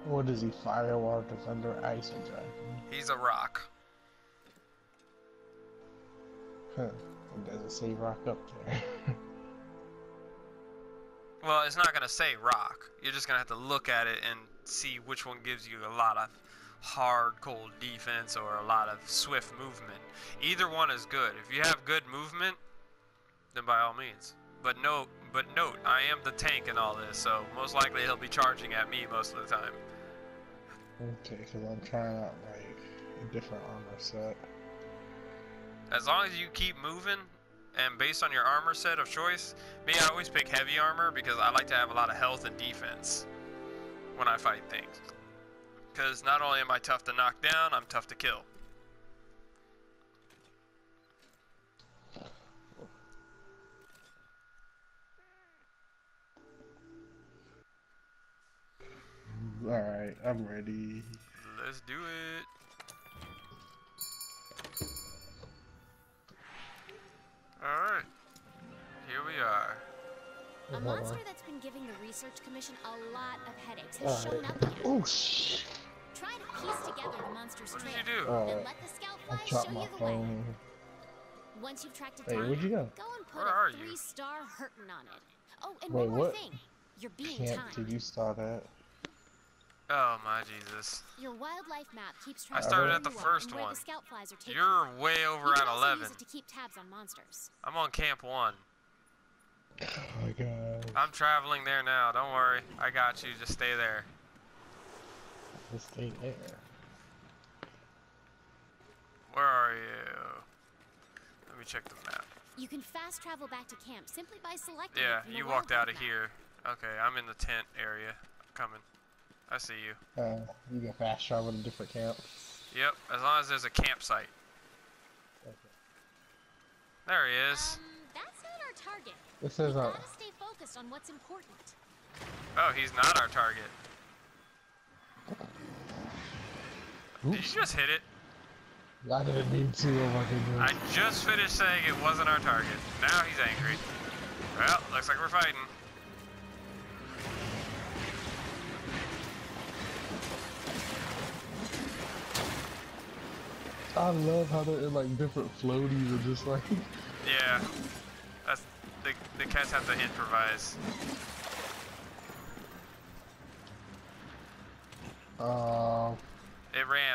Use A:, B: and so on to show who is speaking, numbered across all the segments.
A: What is he? Fire, water, thunder, ice, and dragon?
B: He's a rock.
A: Huh. It doesn't say rock up there.
B: Well, it's not gonna say rock. You're just gonna have to look at it and see which one gives you a lot of hard, cold defense or a lot of swift movement. Either one is good. If you have good movement, then by all means. But note, I am the tank in all this, so most likely he'll be charging at me most of the time.
A: Okay, because I'm trying out like a different armor set.
B: As long as you keep moving, and based on your armor set of choice, me, I always pick heavy armor because I like to have a lot of health and defense when I fight things. Because not only am I tough to knock down, I'm tough to kill.
A: Alright, I'm ready.
B: Let's do it. Alright. Here we are.
C: A monster that's been giving the Research Commission a lot of headaches has shown up again.
A: Oh shit!
C: Try to piece together the monster's
B: What did
C: trail,
B: you do?
C: and let the scout
A: I
C: flies
A: dropped
C: show
A: my
C: you the way.
A: phone.
C: Once you've tracked it
A: Hey,
C: down,
A: where'd you go?
C: go and put
B: Where are
C: a
B: you?
C: 3-star hurtin' on it. Oh, and
A: Wait,
C: one more
A: what?
C: thing. You're being
A: Can't
C: timed.
A: did you start that?
B: Oh my Jesus.
C: Your wildlife map keeps track
B: I started
C: of
B: at the
C: where you are
B: first
C: and where
B: one.
C: the scout flies are taking
B: You're
C: you.
B: way over
C: You
B: at
C: can also
B: 11.
C: use it to keep tabs on monsters.
B: I'm on camp 1.
A: Oh my god.
B: I'm traveling there now. Don't worry. I got you. Just stay there.
A: This thing there.
B: Where are you? Let me check the map.
C: You can fast travel back to camp simply by selecting
B: Yeah,
C: it from the
B: you walked
C: wildlife
B: out of
C: map.
B: here. Okay, I'm in the tent area. I'm coming. I see you.
A: You can fast travel to different camps.
B: Yep, as long as there's a campsite.
A: Okay.
B: There he is.
C: That's not our target.
A: This is
C: We
A: a.
C: gotta stay focused on what's important.
B: Oh, he's not our target. Did
A: Oops.
B: you just hit it?
A: I didn't mean to. Oh my
B: I
A: goodness.
B: just finished saying it wasn't our target. Now he's angry. Well, looks like we're fighting.
A: I love how they're in like different floaties and just like.
B: Yeah. That's the cats have to improvise. It ran.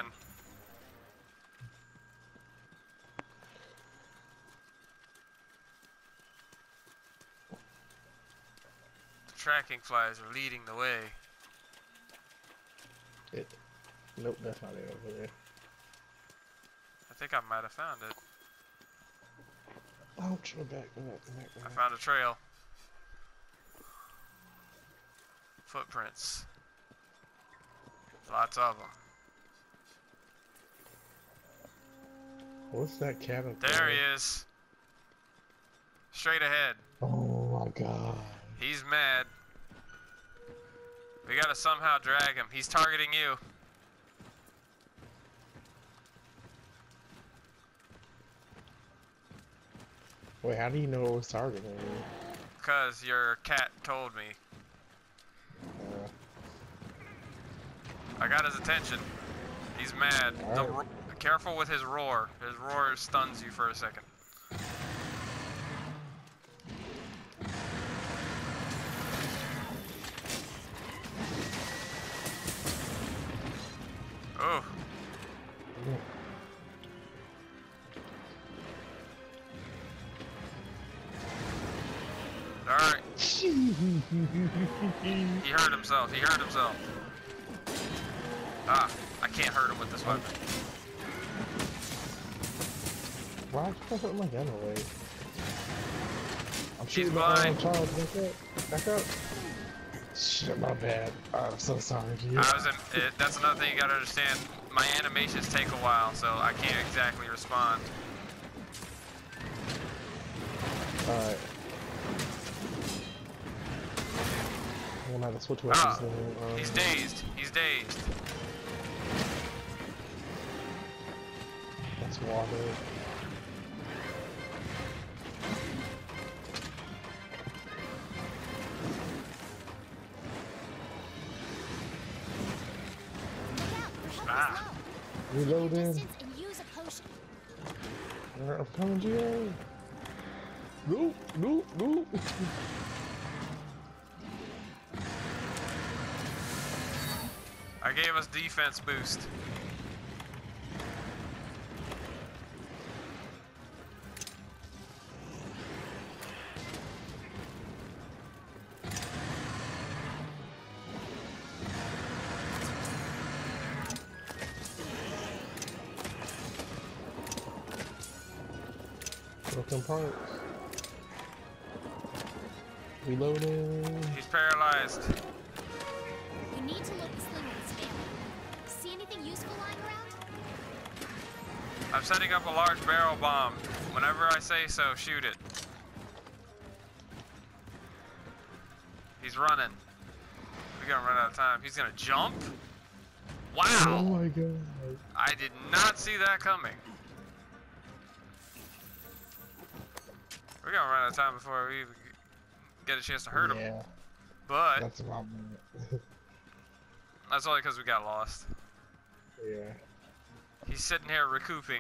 B: The tracking flies are leading the way.
A: Nope, that's not it over there.
B: I think I might have found it.
A: Oh, go back, go back, go back, go
B: I
A: back.
B: found a trail. Footprints. Lots of them.
A: What's that cabin?
B: There he is. Straight ahead.
A: Oh my god.
B: He's mad. We gotta somehow drag him. He's targeting you.
A: Wait, how do you know it was targeting me?
B: Cause your cat told me. I got his attention. He's mad.
A: Alright.
B: Careful with his roar. His roar stuns you for a second. Oh. Alright. He hurt himself. He hurt himself. Ah, I can't hurt him with this weapon.
A: Why did I put my gun away? I'm
B: He's
A: shooting
B: blind.
A: Charles, back up. Back up. Shit, my bad. I'm so sorry, dude.
B: That's another thing you gotta understand. My animations take a while, so I can't exactly respond.
A: Alright. I'm gonna have to switch
B: Ah,
A: weapons.
B: he's dazed. He's dazed.
A: That's water.
B: Ah.
C: is low.
A: Reloading.
C: Distance and use a potion.
A: I'm coming, GA. Go, go, go.
B: I gave us defense boost.
A: Broken parts. Reloading.
B: He's paralyzed.
C: You need to load the sling with his family. See anything useful lying around?
B: I'm setting up a large barrel bomb. Whenever I say so, shoot it. He's running. We're gonna run out of time. He's gonna jump?
A: Oh
B: Wow!
A: my god.
B: I did not see that coming. We're gonna run out of time before we even get a chance to hurt him.
A: Yeah,
B: But
A: that's my moment.
B: that's only because we got lost.
A: Yeah.
B: He's sitting here recouping.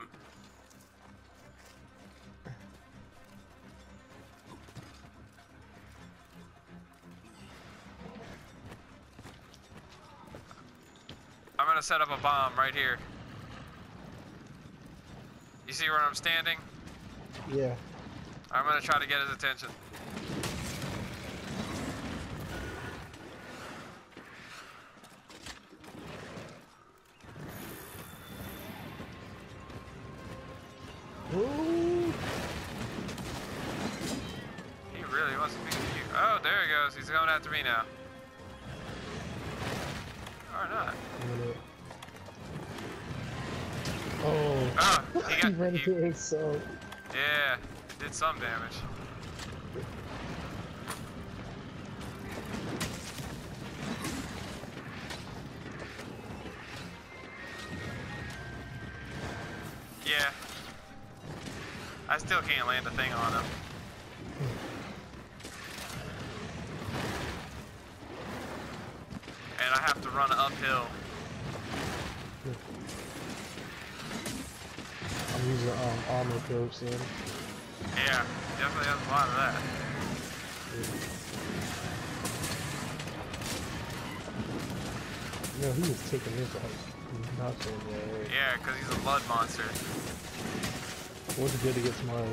B: I'm gonna set up a bomb right here. You see where I'm standing?
A: Yeah.
B: I'm gonna try to get his attention.
A: Ooh.
B: He really wants to be you. Oh, there he goes. He's going after me now. Or not.
A: Oh.
B: Oh,
A: He ran into himself.
B: yeah, did some damage. Yeah. I still can't land a thing on him. And I have to run uphill.
A: I'm using armor probes then.
B: Yeah, definitely has a lot of that.
A: No, he was taking this like nothing, man.
B: Yeah, because he's a blood monster.
A: What's it good to get smart?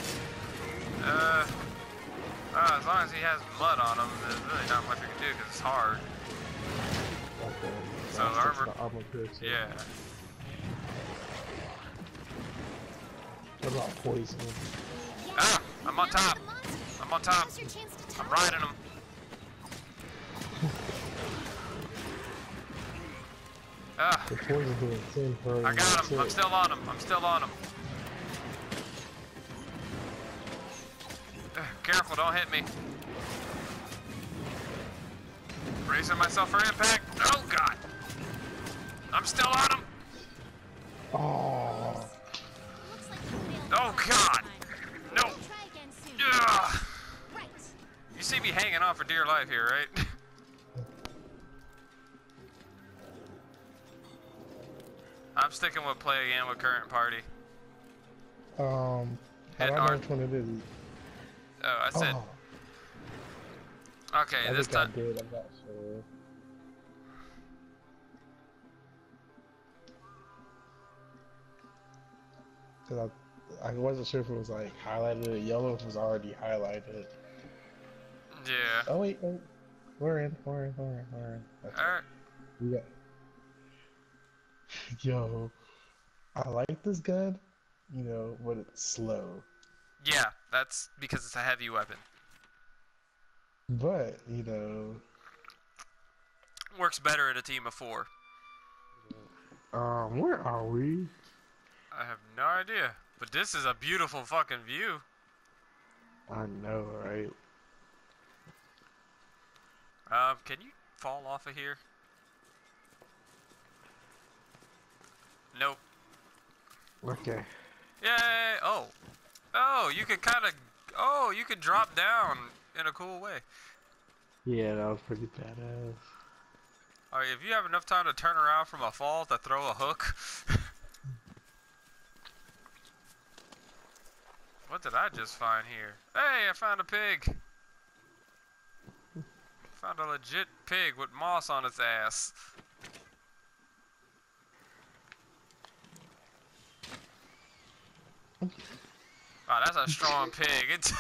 B: As long as he has mud on him, there's really not much we can do because it's hard.
A: Okay.
B: So
A: I'll stick to
B: armor-
A: the armor probes.
B: Yeah.
A: What about poison?
B: Ah! I'm on top! I'm on top!
C: Now's your chance to
B: I'm
C: tell.
B: riding him! Ah!
A: The poison doing 10 per.
B: I got him! I'm still on him! I'm still on him! Careful, don't hit me. Bracing myself for impact. Oh god! I'm still on him!
A: Oh.
C: Looks like you failed
B: Oh
C: the
B: god!
C: time.
B: No!
C: Try again soon.
B: Ugh.
C: Right.
B: You see me hanging on for dear life here, right? I'm sticking with play again with current party.
A: How
B: Hit
A: do I know
B: R.
A: which one it is?
B: Oh, I said.
A: Oh,
B: Okay,
A: I
B: this
A: think I
B: time.
A: did. I'm not sure. Cause I wasn't sure if it was like highlighted or yellow, if it was already highlighted.
B: Yeah.
A: Oh wait, wait. We're in. Okay.
B: Alright.
A: We got. Yo, I like this gun, you know, but it's slow.
B: Yeah, that's because it's a heavy weapon.
A: But you know,
B: Works better in a team of 4.
A: where are we?
B: I have no idea. But this is a beautiful fucking view.
A: I know, right?
B: Can you fall off of here? Nope.
A: Okay.
B: Yay! Oh. Oh, you could kind of... Oh, you could drop down in a cool way.
A: Yeah, that was pretty badass.
B: Oh Alright, if you have enough time to turn around from a fall to throw a hook. What did I just find here? Hey, I found a pig. Found a legit pig with moss on its ass. Wow, that's a strong pig. It's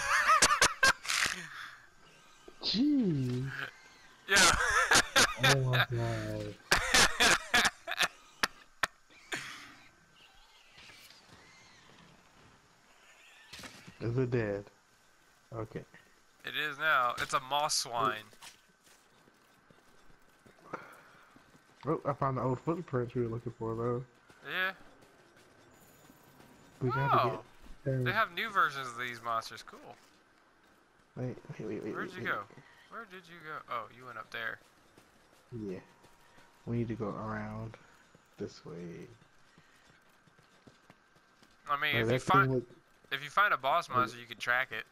A: Jeez.
B: yeah.
A: Oh my god. Is it dead? Okay.
B: It is now. It's a moss swine.
A: Oh, I found the old footprints we were looking for though.
B: Yeah.
A: We gotta
B: Oh,
A: get.
B: they have new versions of these monsters. Cool.
A: Wait.
B: Where'd you go? Where did you go? Oh, you went up there.
A: Yeah. We need to go around this way.
B: I mean,
A: Oh,
B: if you find a boss monster, you can track it.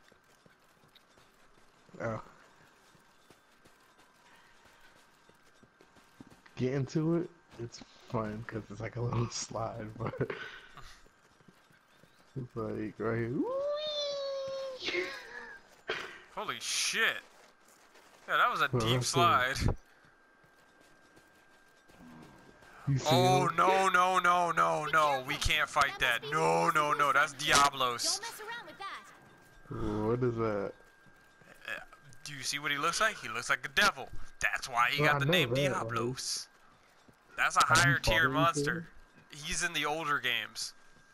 A: Oh. Get into it. It's fun because it's like a little slide, but it's like right here. Whee!
B: Holy shit! Yeah, that was a
A: Well,
B: deep
A: that's
B: slide.
A: You see
B: Oh
A: him?
B: no! We can't fight that. No, that's Diablos.
C: Don't mess around with that.
A: What is that?
B: Do you see what he looks like? He looks like a devil. That's why he
A: Well,
B: got
A: I
B: the
A: know
B: name
A: that,
B: Diablos. That's a
A: Have you
B: higher tier
A: fought
B: monster.
A: anything?
B: He's in the older games.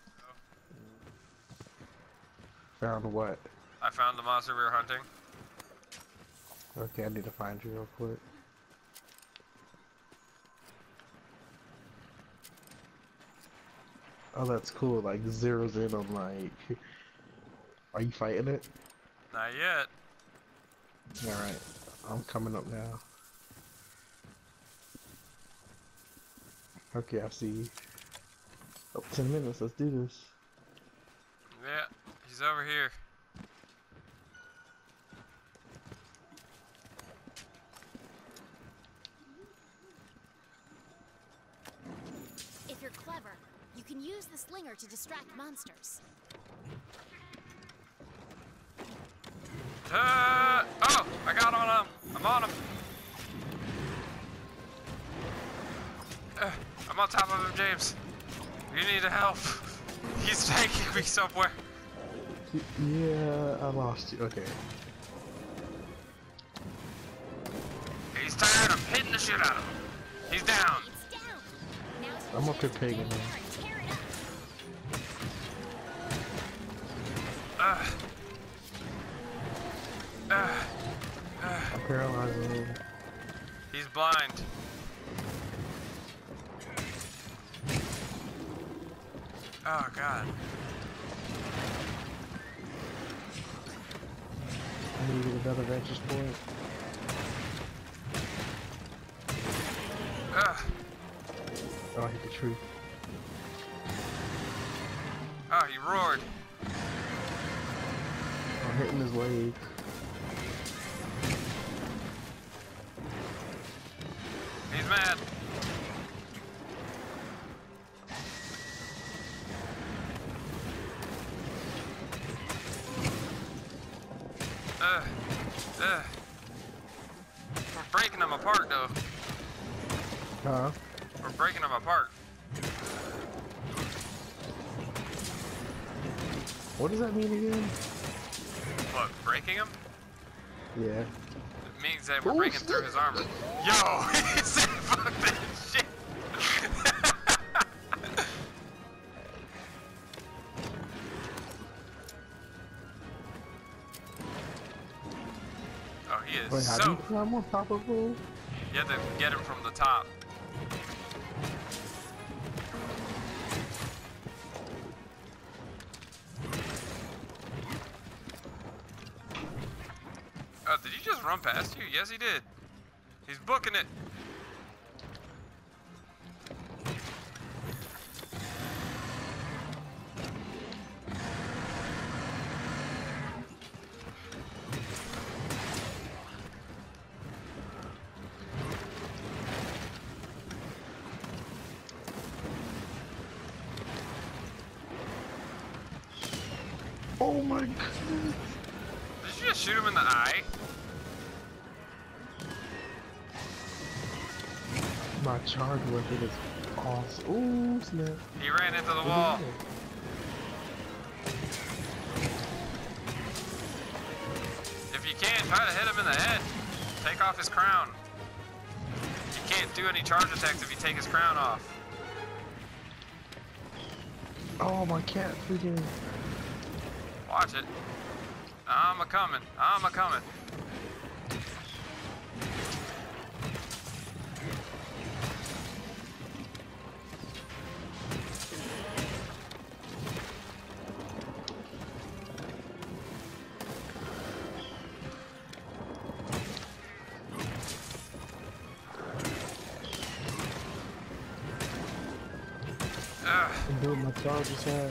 A: Found what?
B: I found the monster we were hunting.
A: Okay, I need to find you real quick. Oh, that's cool. Like zeroes in on like. Are you fighting it?
B: Not yet.
A: All right, I'm coming up now. Okay, I see you. Oh, 10 minutes. Let's do this.
B: Yeah, he's over here.
C: If you're clever, you can use the slinger to distract monsters.
B: Oh, I got on him. I'm on him. I'm on top of him, James. You need to help. He's taking me somewhere.
A: Yeah, I lost you. Okay.
B: He's tired. I'm hitting the shit out of him. He's down.
C: It's down. Now's your
A: I'm up
C: chance
A: here
C: to get
A: pegging
C: in
A: him.
C: there and tear it up.
A: I'm paralyzing him.
B: He's blind. Oh god.
A: I need to get another vantage point. Oh, I hit the tree.
B: Oh, he roared.
A: I'm hitting his leg.
B: He's mad. We're breaking them apart, though.
A: Huh?
B: We're breaking them apart.
A: What does that mean again?
B: What, breaking him?
A: Yeah.
B: It means that we're
A: Ooh,
B: breaking through his armor. Yo! He said fuck that shit! Oh, he is
A: Wait, how do
B: so...
A: you climb on top of him?
B: You have to get him from the top. Did he just run past you? Yes, he did. He's booking it.
A: Oh my god.
B: Did you just shoot him in the eye?
A: My charge weapon is awesome. Ooh, snap.
B: He ran into the wall. If you can, try to hit him in the head. Take off his crown. You can't do any charge attacks if you take his crown off.
A: Oh, my cat freaking.
B: Watch it. I'm a-coming. I'm a-coming.
A: I'm doing my charges had.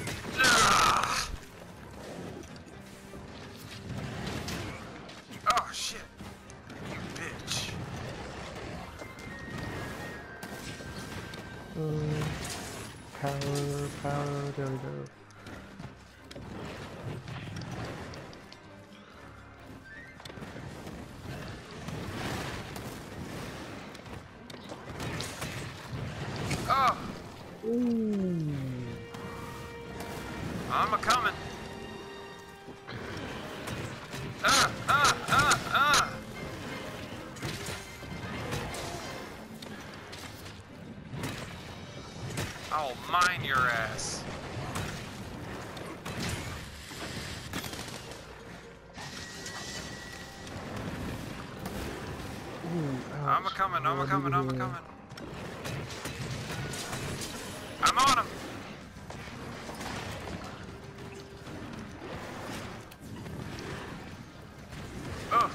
B: Oh shit. You bitch.
A: Power, there we go.
B: Oh,
A: Ooh.
B: I'm a-coming. I'll mine your ass.
A: Ooh,
B: I'm
A: ouch.
B: a-coming, I'm
A: Oh,
B: a-coming, I'm
A: look at
B: a-coming. I'm on him. Oh.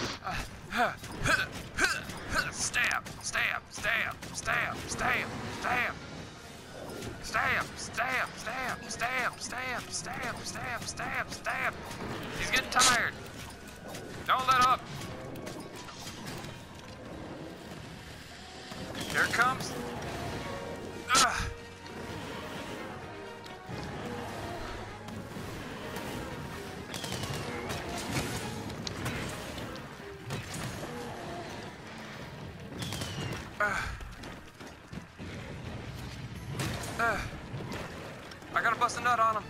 B: Stab, stab, stab, stab, stab, stab. Stab, stab, stab, stab, stab, stab, stab, stab, stab. He's getting tired. Don't let up. Here it comes. Ugh. I gotta bust a nut on him.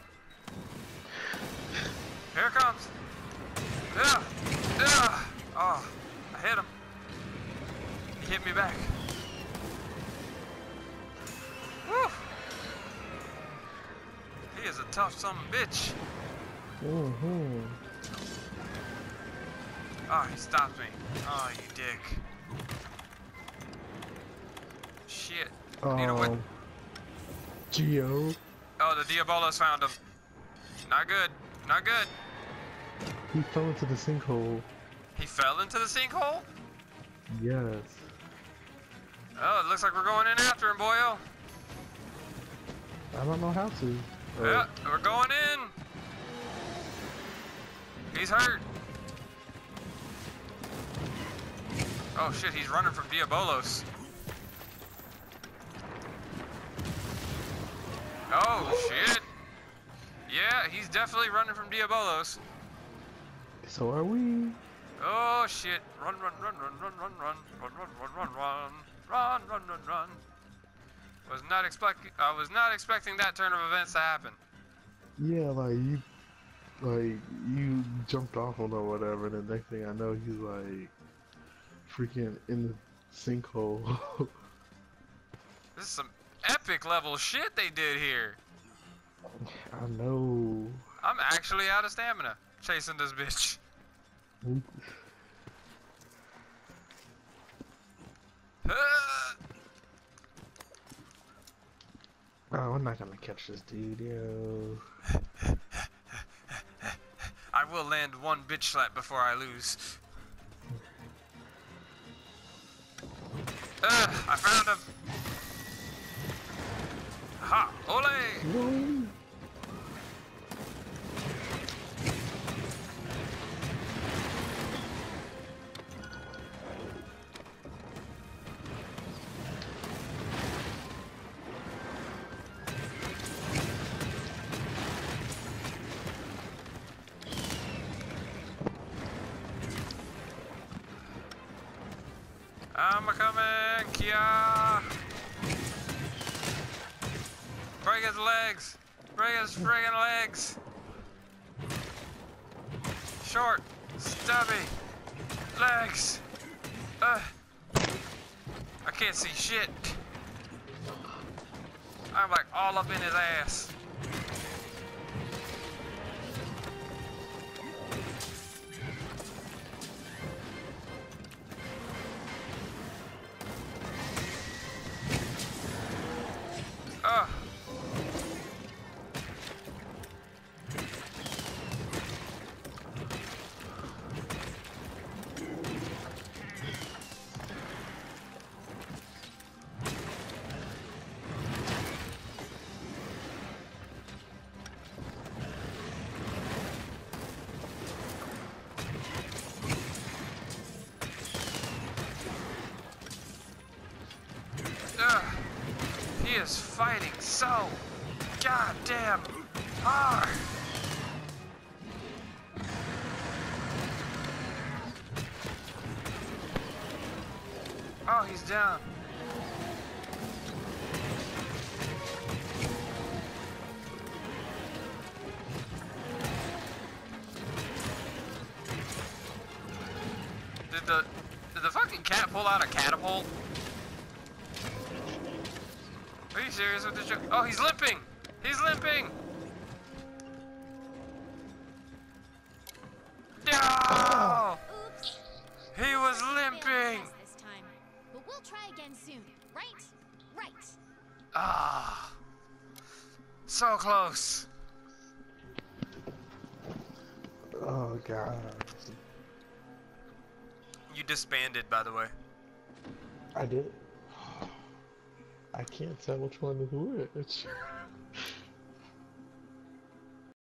B: Here it comes. Yeah. Yeah. Oh, I hit him. He hit me back. Woo. He is a tough son of a bitch.
A: Mm-hmm.
B: Oh, he stopped me. Oh, you dick. Shit. Need a whip.
A: Geo.
B: Oh, the Diabolos found him. Not good. Not good.
A: He fell into the sinkhole.
B: He fell into the sinkhole?
A: Yes.
B: Oh, it looks like we're going in after him, boyo.
A: I don't know how to.
B: Yeah, we're going in. He's hurt. Oh shit, he's running from Diabolos. Oh shit. Yeah, he's definitely running from Diabolos.
A: So are we.
B: Oh shit. Run, run, run, run, run, run, run, run, run, run, run, run, run, run, run, run. I was not expecting that turn of events to happen.
A: Yeah, you jumped off on or whatever, and the next thing I know, he's like freaking in the sinkhole.
B: This is some epic level shit they did here.
A: I know.
B: I'm actually out of stamina chasing this bitch.
A: Oh, I'm not gonna catch this dude, yo.
B: I will land one bitch slap before I lose. I found him. Ha! Ole!
A: Whoa.
B: I'm coming, Kia. Break his legs. Break his friggin' legs. Short, stubby legs. I can't see shit. I'm like all up in his ass. He is fighting so goddamn hard. Oh, he's down. Did the fucking cat pull out a catapult? Are you serious with this joke? Oh, he's limping! He's limping! No!
C: Oops.
B: He was
C: Failed
B: limping!
C: test this time. But we'll try again soon, right? Right.
B: Ah. So close.
A: Oh god.
B: You disbanded, by the way.
A: I did. I can't tell which one is which.